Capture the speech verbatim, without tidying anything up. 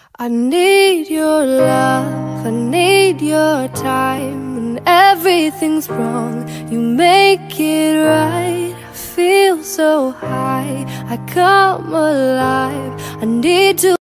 I need your love, I need your time. When everything's wrong, you make it right. I feel so high, I come alive. I need to